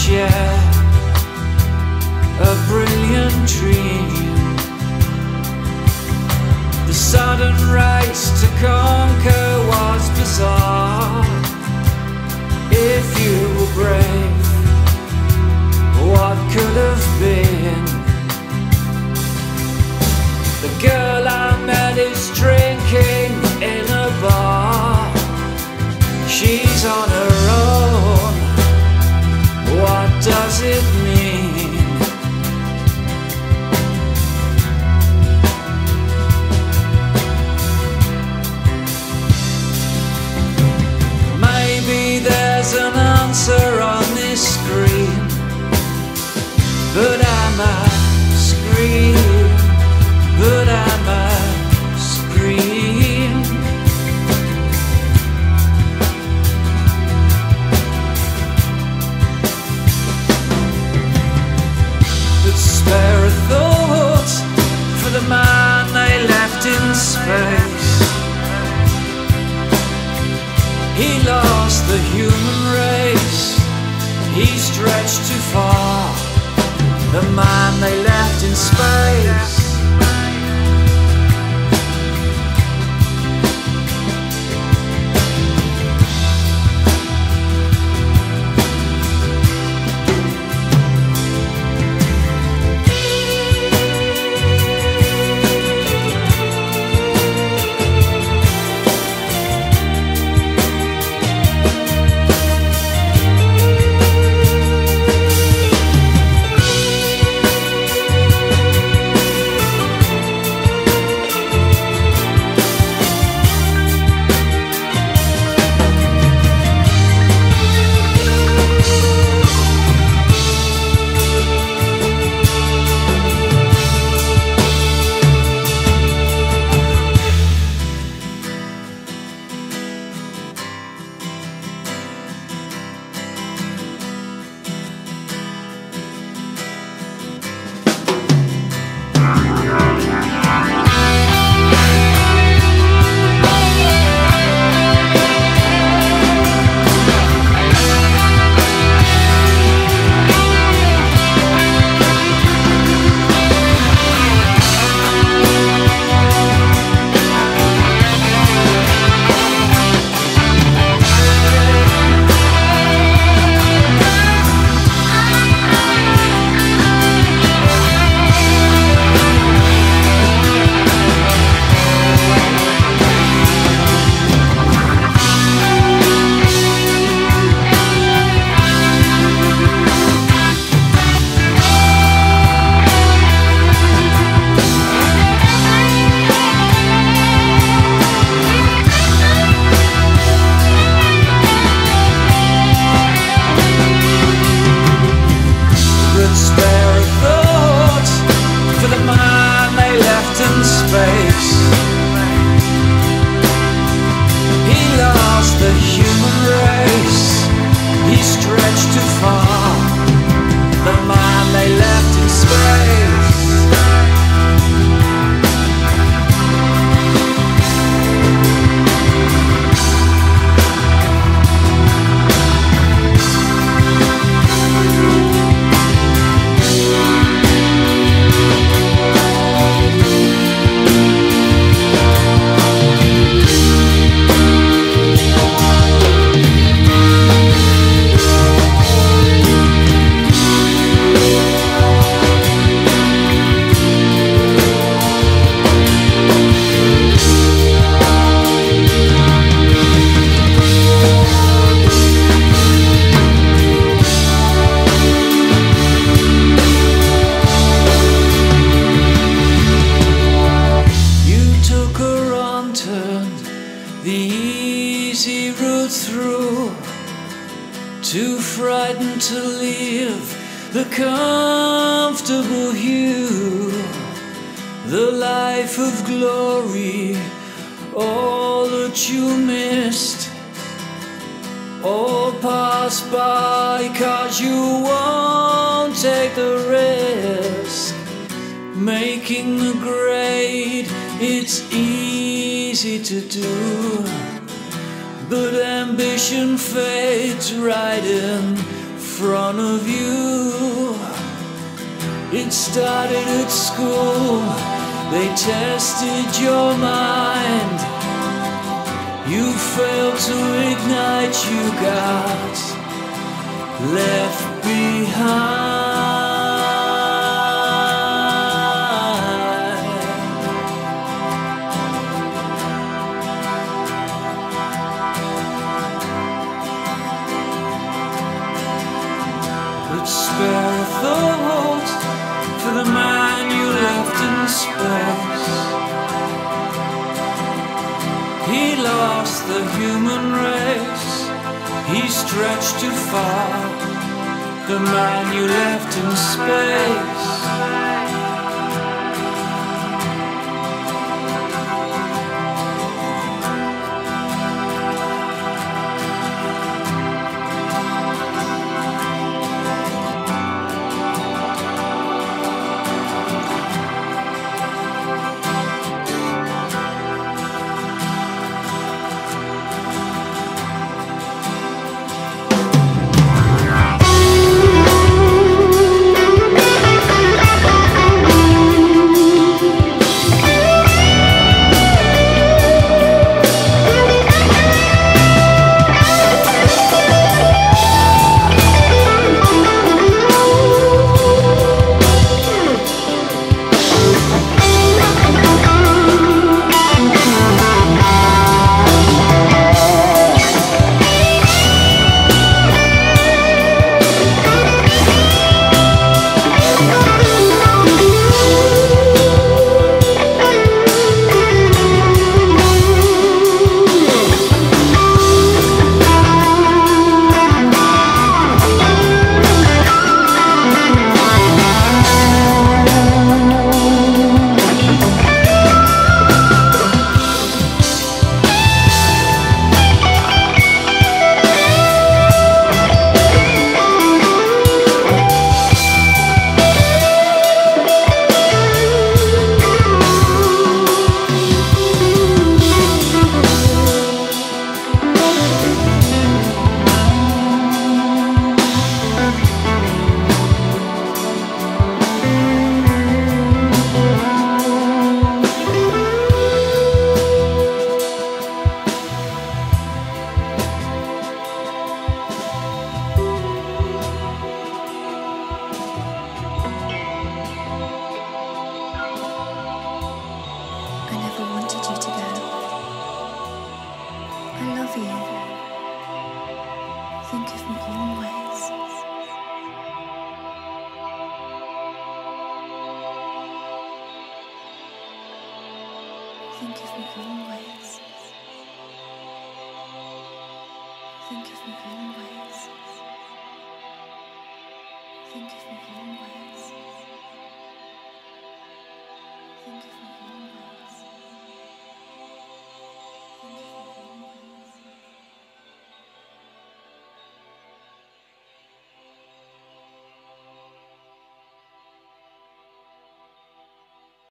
share a brilliant dream. The sudden race to conquer was bizarre. If you were brave, what could have been? The girl I met is drinking in a bar. She's on her own. What does it mean? Maybe there's an answer on this screen, but I'm a scream, but I'm a scream. But spare a thought for the man they left in space. He lost the human race. He stretched too far. The man they left in space. Too frightened to leave the comfortable hue, the life of glory, all that you missed, all passed by 'cause you won't take the risk. Making the grade, it's easy to do, but ambition fades right in front of you. It started at school, they tested your mind. You failed to ignite, you got left behind. But spare a thought for the man you left in space. He lost the human race, he stretched too far, the man you left in space. Think of me always. Think of me always. Think of me always. Think of me always. Think of me always.